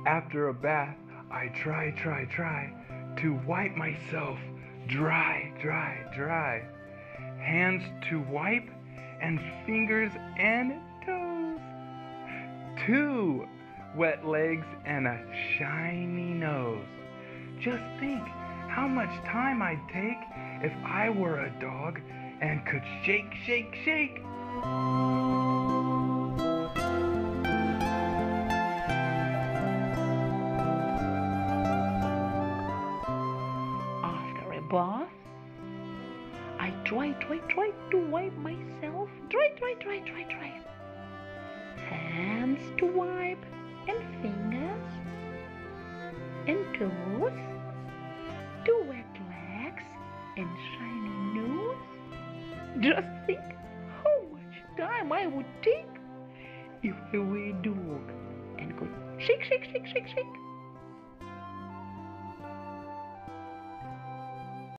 After a bath, I try to wipe myself dry. Hands to wipe and fingers and toes. 2 wet legs and a shiny nose. Just think how much time I'd take if I were a dog and could shake. After a bath, I try to wipe myself dry. Hands to wipe and fingers and toes. 2 wet legs and shiny nose. Just think how much time I would take if I were a dog and could shake.